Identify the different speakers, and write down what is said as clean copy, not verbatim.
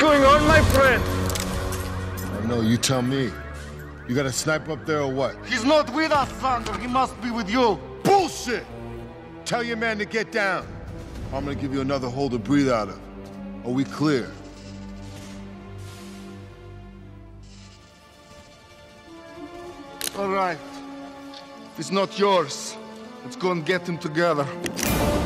Speaker 1: going on, my friend?
Speaker 2: I know, you tell me. You got a sniper up there or what?
Speaker 3: He's not with us, Xander. He must be with you.
Speaker 2: Bullshit! Tell your man to get down. I'm gonna give you another hole to breathe out of. Are we clear?
Speaker 3: All right. If it's not yours, let's go and get him together.